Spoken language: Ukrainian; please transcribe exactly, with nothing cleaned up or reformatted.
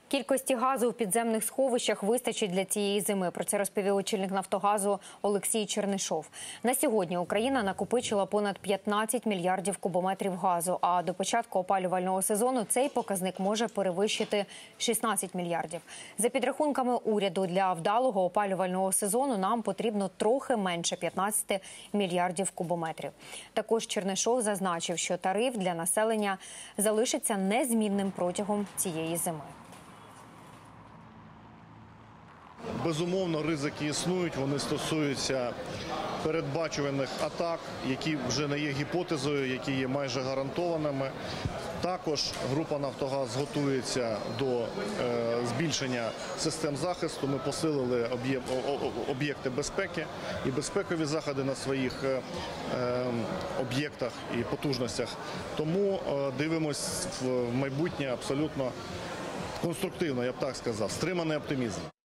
Кількості газу у підземних сховищах вистачить для цієї зими. Про це розповів очільник «Нафтогазу» Олексій Чернишов. На сьогодні Україна накопичила понад п'ятнадцять мільярдів кубометрів газу, а до початку опалювального сезону цей показник може перевищити шістнадцять мільярдів. За підрахунками уряду, для вдалого опалювального сезону нам потрібно трохи менше п'ятнадцяти мільярдів кубометрів. Також Чернишов зазначив, що тариф для населення залишиться незмінним протягом цієї зими. Безумовно, ризики існують, вони стосуються передбачуваних атак, які вже не є гіпотезою, які є майже гарантованими. Також група «Нафтогаз» готується до е, збільшення систем захисту. Ми посилили об'єкти безпеки і безпекові заходи на своїх е, об'єктах і потужностях. Тому е, дивимось в майбутнє абсолютно конструктивно, я б так сказав, стриманий оптимізм.